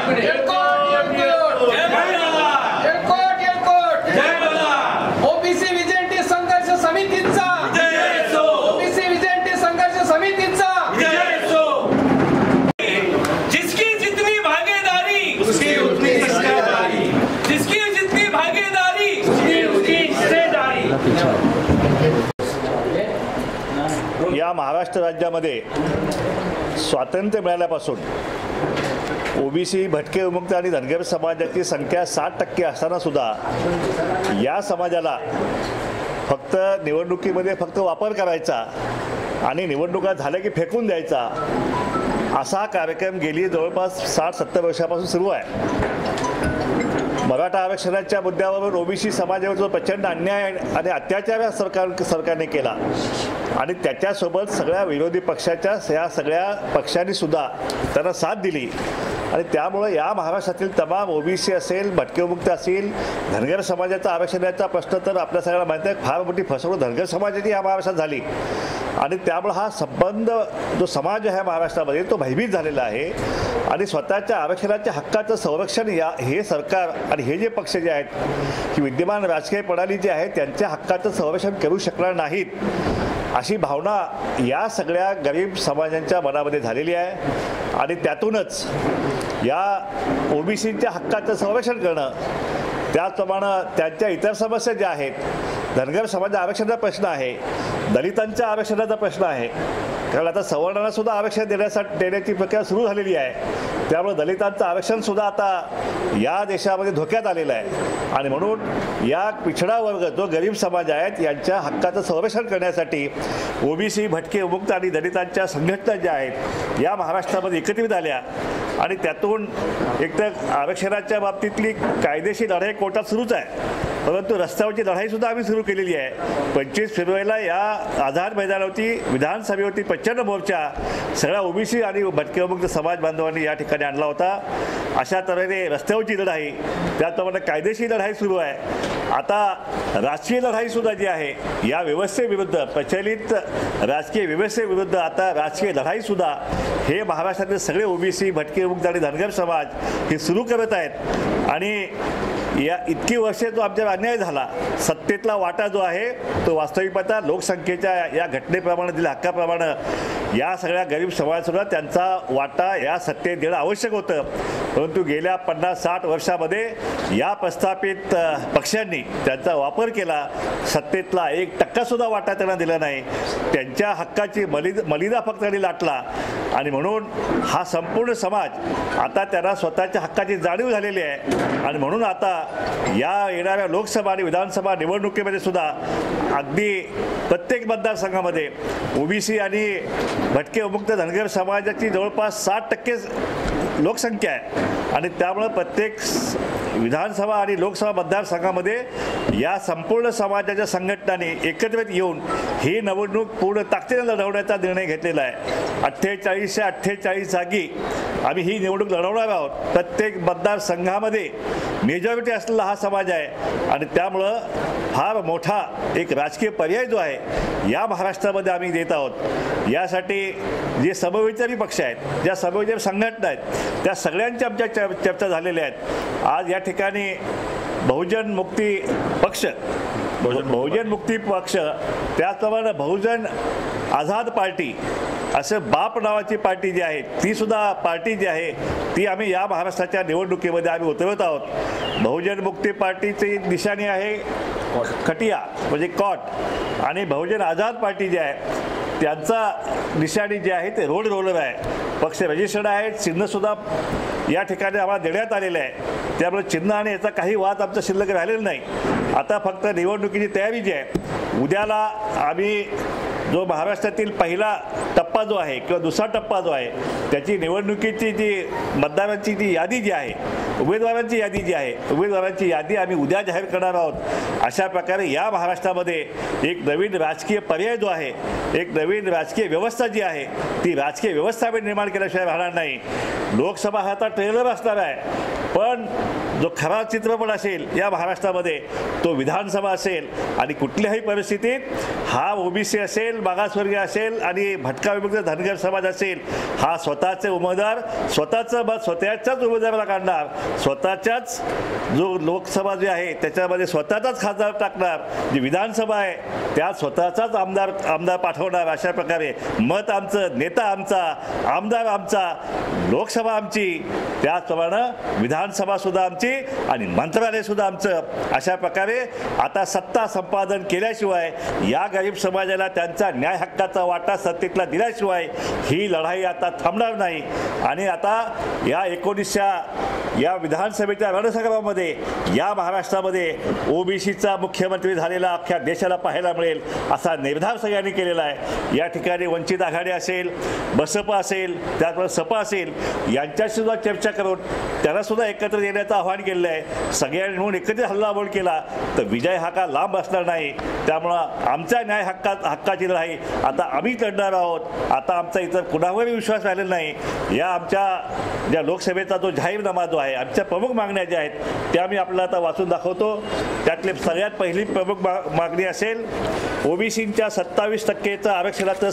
OBC विजयंती संघर्ष समितीचा OBC विजयंती संघर्ष समितीचा जिसकी जितनी भागीदारी उसकी उतनी हिस्सेदारी, जिसकी जितनी भागीदारी उसकी उतनी हिस्सेदारी। या महाराष्ट्र राज्यामध्ये स्वातंत्र्य मिळाल्यापासून ओबीसी, भटके, विमुक्त आणि धनगर समाजाची संख्या 60% असताना सुद्धा या समाजाला फक्त निवडणुकीमध्ये फक्त वापर करायचा आणि निवडणुका झाल्या की फेकून द्यायचा असा कार्यक्रम गेली जवळपास 60-70 वर्षापासून सुरू आहे। मराठा आरक्षणाच्या मुद्द्यावर ओबीसी समाजावर जो प्रचंड अन्याय आणि अत्याचार सरकारने केला आणि त्याच्यासोबत सगळ्या विरोधी पक्षाच्या या सगळ्या पक्षांनी सुद्धा त्यांना साथ दिली आणि त्यामुळे या महाराष्ट्रातील तमाम ओबीसी असेल, भटके विमुक्त असेल, धनगर समाजाचा आरक्षणाचा प्रश्न तर आपल्या सगळ्यांना माहिती आहे फार मोठी फसवणूक धनगर समाजाची या महाराष्ट्रात झाली आणि त्यामुळे हा संबंध जो समाज आहे महाराष्ट्रामध्ये तो भयभीत झालेला आहे आणि स्वतःच्या आरक्षणाच्या हक्काचं संरक्षण हे सरकार आणि हे जे पक्ष जे आहेत ही विद्यमान राजकीय प्रणाली जी आहे त्यांच्या हक्काचं संरक्षण करू शकणार नाहीत अशी भावना या सगळ्या गरीब समाजांच्या मनामध्ये झालेली आहे आणि त्यातूनच या ओबीसीच्या हक्काचं संरक्षण करणं, त्याचप्रमाणे त्यांच्या इतर समस्या ज्या आहेत, धनगर समाज आरक्षणाचा प्रश्न आहे, दलितांच्या आरक्षणाचा प्रश्न आहे, कारण आता सवर्णांना सुद्धा आरक्षण देण्याची प्रक्रिया सुरू झालेली आहे, त्यामुळे दलितांचं आरक्षण सुद्धा आता या देशामध्ये धोक्यात आलेलं आहे आणि म्हणून या पिछडा वर्ग जो गरीब समाज आहेत यांच्या हक्काचं संरक्षण करण्यासाठी ओबीसी, भटके, विमुक्त आणि दलितांच्या संघटना ज्या आहेत या महाराष्ट्रामध्ये एकत्रित आल्या आणि त्यातून एकतर आरक्षणाच्या बाबतीतली कायदेशीर लढाई कोर्टात सुरूच आहे, परंतु रस्त्यावरची लढाईसुद्धा आम्ही सुरू केलेली आहे। 25 फेब्रुवारीला या आझाद मैदानावरती विधानसभेवरती प्रचंड मोर्चा सगळ्या ओबीसी आणि भटके विमुक्त समाज बांधवांनी या ठिकाणी आणला होता। अशा तऱ्हेने रस्त्यावरची लढाई, त्याचप्रमाणे कायदेशीर लढाई सुरू आहे। आता राजकीय लढाईसुद्धा जी आहे या व्यवस्थेविरुद्ध, प्रचलित राजकीय व्यवस्थेविरुद्ध आता राजकीय लढाईसुद्धा हे महाराष्ट्रातील सगळे ओबीसी, भटके विमुक्त आणि धनगर समाज हे सुरू करत आहेत आणि या इतकी वर्षे जो आमच्यावर अन्याय झाला, सत्तेतला वाटा जो आहे तो वास्तविक पाहता लोकसंख्येच्या या घटनेप्रमाणे दिल्या हक्काप्रमाणे या सगळ्या गरीब समाजासुद्धा त्यांचा वाटा या सत्तेत देणं आवश्यक होतं, परंतु गेल्या 50-60 वर्षामध्ये या प्रस्थापित पक्षांनी त्यांचा वापर केला, सत्तेतला 1% वाटा त्यांना दिला नाही, त्यांच्या हक्काची मलिदा फक्त त्यांनी लाटला आणि म्हणून हा संपूर्ण समाज आता त्यांना स्वतःच्या हक्काची जाणीव झालेली आहे आणि म्हणून आता या येणाऱ्या लोकसभा आणि विधानसभा निवडणुकीमध्ये सुद्धा अगदी प्रत्येक मतदारसंघामध्ये ओबीसी आणि भटके विमुक्त धनगर समाजाची जवळपास 60% लोकसंख्या आहे आणि त्यामुळे प्रत्येक विधानसभा आणि लोकसभा मतदारसंघामध्ये या संपूर्ण समाजाच्या संघटनांनी एकत्रित येऊन ही निवडणूक पूर्ण ताकदीने लढवण्याचा निर्णय घेतलेला आहे। 48च्या 48 जागी आम्ही ही निवडणूक लढवणार आहोत। प्रत्येक मतदारसंघामध्ये मेजॉरिटी असलेला हा समाज आहे आणि त्यामुळं फार मोठा एक राजकीय पर्याय जो आहे या महाराष्ट्रामध्ये आम्ही देत आहोत। यासाठी जे समविचारी पक्ष आहेत, ज्या समविचारी संघटना आहेत, त्या सगळ्यांच्या आमच्या चर्चा झालेल्या आहेत। आज या ठिकाणी बहुजन मुक्ती पक्ष, त्याचप्रमाणे बहुजन आझाद पार्टी असं बाप नावाची पार्टी जी आहे ती सुद्धा पार्टी जी आहे ती आम्ही या महाराष्ट्राच्या निवडणुकीमध्ये आम्ही उतरवत आहोत। बहुजन मुक्ती पार्टीची निशाणी आहे खटिया म्हणजे कॉट आणि बहुजन आझाद पार्टी जी आहे त्यांचा निशाणी जे आहे ते रोड रोलर आहे। पक्ष रजिस्टर्ड आहेत, चिन्हसुद्धा या ठिकाणी आम्हाला देण्यात आलेलं आहे, त्यामुळे चिन्ह आणि याचा काही वाद आमचा शिल्लक राहिलेला नाही। आता फक्त निवडणुकीची तयारी जी आहे, उद्याला आम्ही जो महाराष्ट्रातील पहिला टप्पा जो आहे किंवा दुसरा टप्पा जो आहे त्याची निवडणुकीची जी मतदारांची जी यादी जी आहे, उमेदवारांची यादी जी आहे, उमेदवारांची यादी आम्ही उद्या जाहीर करणार आहोत। अशा प्रकारे या महाराष्ट्रामध्ये एक नवीन राजकीय पर्याय जो आहे, एक नवीन राजकीय व्यवस्था जी आहे ती राजकीय व्यवस्था निर्माण केल्याशिवाय राहणार नाही। लोकसभा हा आता ट्रेलर असणार आहे, पण जो खरा चित्रपट असेल या महाराष्ट्रामध्ये तो विधानसभा असेल आणि कुठल्याही परिस्थितीत हा ओबीसी असेल, मागासवर्गीय असेल आणि भटका विमुक्त धनगर समाज असेल, हा स्वतःचे उमेदवार स्वतःचं मत स्वतःच्याच उमेदवाराला काढणार, स्वतःच्याच जो लोकसभा जी आहे त्याच्यामध्ये स्वतःचाच खासदार टाकणार, जी विधानसभा आहे त्यात स्वतःचाच आमदार पाठवणार. अशा प्रकारे मत आमचं, नेता आमचा, आमदार आमचा, लोकसभा आमची, त्याचप्रमाणे विधानसभासुद्धा आमची आणि मंत्रालयसुद्धा आमचं. अशा प्रकारे आता सत्ता संपादन केल्याशिवाय, या गरीब समाजाला त्यांचा न्याय हक्काचा वाटा सत्तेतला दिल्याशिवाय ही लढाई आता थांबणार नाही. आणि आता या 1900 या विधानसभेच्या रणसंग्रामामध्ये या महाराष्ट्रामध्ये ओबीसीचा मुख्यमंत्री झालेला अख्ख्या देशाला पाहायला मिळेल असा निर्धार सगळ्यांनी केलेला आहे. या ठिकाणी वंचित आघाडी असेल, बसपा असेल, त्याचबरोबर सपा असेल, यांच्याशी सुद्धा चर्चा करून त्यांनासुद्धा एकत्र येण्याचं आव्हान केलेलं आहे. सगळ्यांनी म्हणून एकत्रित हल्लाबोल केला तर विजय हा का लांब असणार नाही. त्यामुळं आमच्या न्याय हक्काची लढाई आता आम्ही लढणार आहोत. आता आमचा इतर कुणावरही विश्वास राहिलेला नाही. या आमच्या ज्या लोकसभेचा जो जाहीरनामा जो आहे, आमच्या प्रमुख मागण्या ज्या आहेत त्या मी आपल्याला आता वाचून दाखवतो. त्यातली सगळ्यात पहिली प्रमुख मागणी असेल ओबीसींच्या 27% आरक्षणाचं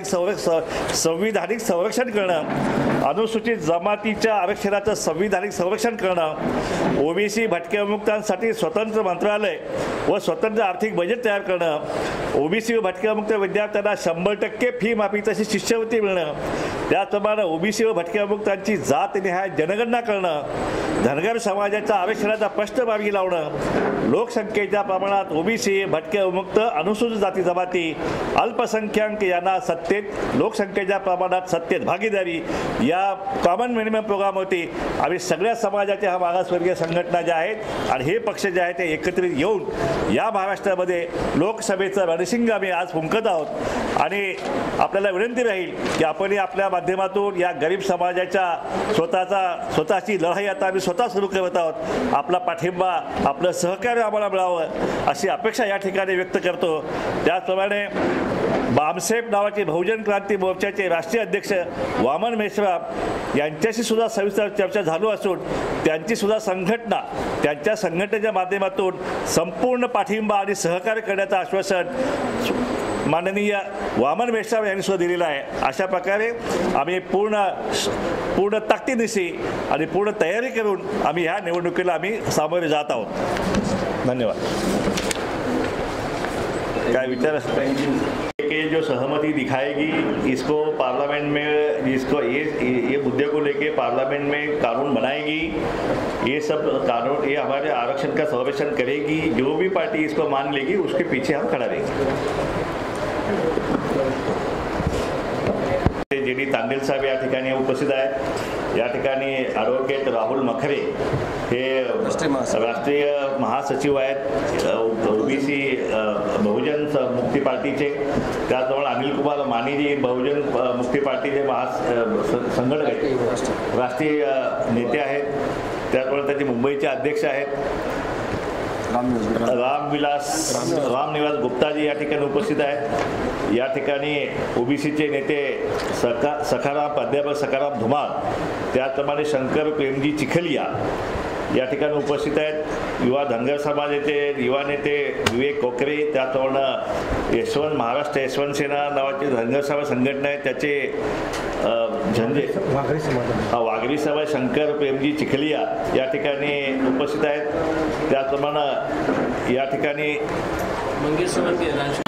संविधानिक संरक्षण करणं, अनुसूचित जमातीच्या आरक्षणाचं संविधानिक संरक्षण करणं, ओबीसी भटक्या विमुक्तांसाठी स्वतंत्र मंत्रालय व स्वतंत्र आर्थिक बजेट तयार करणं, ओबीसी व भटक्या विमुक्त विद्यार्थ्यांना 100% फी माफी तशी शिष्यवृत्ती मिळणं, त्याचप्रमाणे ओबीसी व भटक्या विमुक्तांची जातनिहाय जनगणना करणं, धनगर समाजाच्या आरक्षणाचा प्रश्न मार्गी लावणं, लोकसंख्येच्या प्रमाणात ओबीसी, भटक्या विमुक्त, अनुसूचित जाती जमाती, अल्पसंख्याक यांना सत्तेत, लोकसंख्येच्या प्रमाणात सत्तेत भागीदारी, या कॉमन मिनिमम प्रोग्रामवरती आम्ही सगळ्या समाजाच्या ह्या मागासवर्गीय संघटना ज्या आहेत आणि हे पक्ष जे आहेत ते एकत्रित येऊन या महाराष्ट्रामध्ये लोकसभेचं रणशिंग आम्ही आज फुंकत आहोत. आणि आपल्याला विनंती राहील की आपण आपल्या माध्यमातून या गरीब समाजाच्या स्वतःची लढाई आता आम्ही स्वतः सुरू करत आहोत. आपला पाठिंबा, आपलं सहकार्य आम्हाला मिळावं अशी अपेक्षा या ठिकाणी व्यक्त करतो. त्याचप्रमाणे बामसेफ नावाचे बहुजन क्रांती मोर्चाचे राष्ट्रीय अध्यक्ष वामन मेश्राम यांच्याशी सुद्धा सविस्तर चर्चा झाली असून त्यांची सुद्धा संघटना, त्यांच्या संघटनेच्या माध्यमातून संपूर्ण पाठिंबा आणि सहकार्य करण्याचं आश्वासन माननीय वामन मेश्राम यांनी सुद्धा दिलेलं आहे. अशा प्रकारे आम्ही पूर्ण ताकदीनिशी आणि पूर्ण तयारी करून आम्ही ह्या निवडणुकीला आम्ही सामोरे जात आहोत. धन्यवाद. काय विचार कि जो सहमति दिखाएगी इसको पार्लियामेंट में, इसको ये मुद्दे को लेके पार्लियामेंट में कानून बनाएगी, ये सब कानून, ये हमारे आरक्षण का संरक्षण करेगी. जो भी पार्टी इसको मान लेगी उसके पीछे हम खड़ा रहेंगे. जेडी तांडेल साहेब या ठिकाणी उपस्थित आहेत. या ठिकाणी ॲडव्होकेट राहुल मखरे हे राष्ट्रीय महासचिव आहेत ओबीसी बहुजन मुक्ती पार्टीचे. त्याचबरोबर अनिल कुमार मानेजी बहुजन मुक्ती पार्टीचे संघटक आहेत, राष्ट्रीय नेते आहेत. त्याचबरोबर त्याचे मुंबईचे अध्यक्ष आहेत रामनिवास गुप्ताजी या ठिकाणी उपस्थित आहेत. या ठिकाणी ओबीसीचे नेते प्राध्यापक सखाराम धुमाळ, त्याचप्रमाणे शंकर प्रेमजी चिखलिया या ठिकाणी उपस्थित आहेत. युवा धनगर समाजाचे युवा नेते विवेक कोकरे, त्याचप्रमाणे महाराष्ट्र यशवंत सेना नावाची धनगर समाज संघटना आहे त्याचे झंझे वाघरी समाज शंकर प्रेमजी चिखलिया या ठिकाणी उपस्थित आहेत. त्याचप्रमाणे या ठिकाणी